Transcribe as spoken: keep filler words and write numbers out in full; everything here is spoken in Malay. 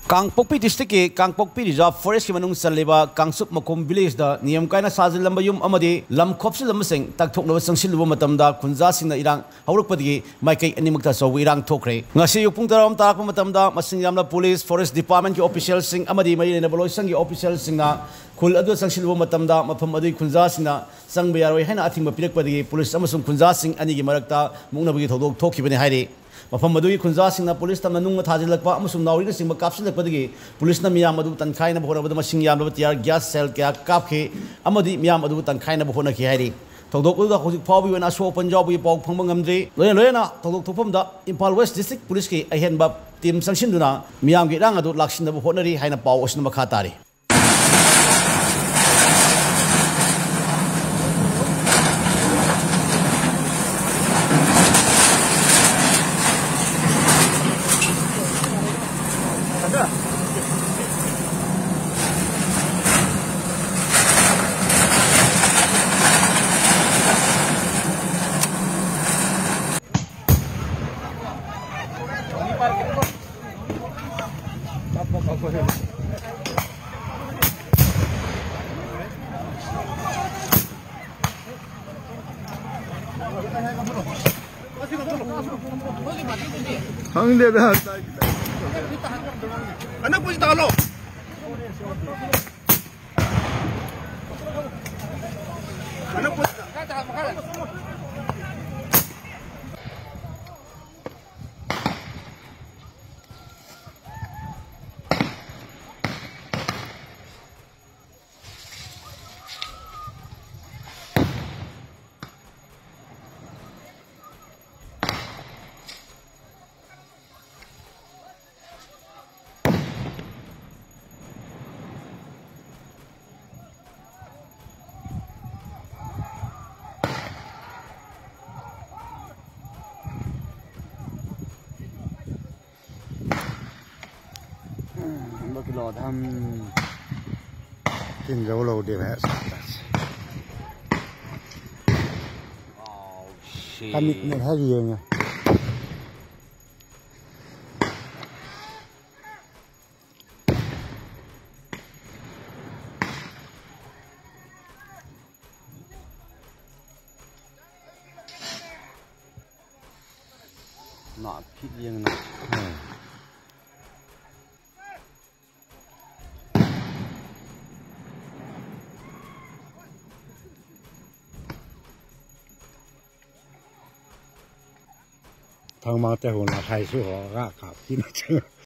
Kangpokpi district ke Kangpokpi reserve forest ki manung salliba Kangchup Makhun village da niyam kaina sajil lamba yum amadi lam khopsi lamba sing takthokna sangsil luba matamda kunja singna irang hawrukpadi maikai animakta so irang Thokhre ngasi yupung taram tarakpa matamda masing yamla police forest department ki official sing amadi mai ne boloi sang ki official singna khul adu sangsil luba matamda mafam adu kunja singna sang bayaroi haina athingba pirakpadi police amasung kunja sing ani gi marakta mungnabagi thodok thokhibani hairi Mafam madui kunja singna police tamna nung thajilakpa amasung nauri singba kapsilakpadagi police na miyam adu tankhai na bhona bada masing yam laba tiar gas cell kya Kapkhre amadi miyam adu tankhai na bhona ki hairi thodok uda hojik phawi wena so punjab wi paw phangba ngamdri loya loyana thodok thopam da Impal West district police ki ahenba team sangshinduna miyam gi rang adu laksin da bhonari haina paw osna makha tari Hang dia dah. Anak pun tak lo. Anak pun tak tak makan. Bagi lo tham tin dấu lâu để hết. Kami ni hari ni. Nak pit yang nak. Thằng mang tay hồn là thầy số họ gác khắp kín hết.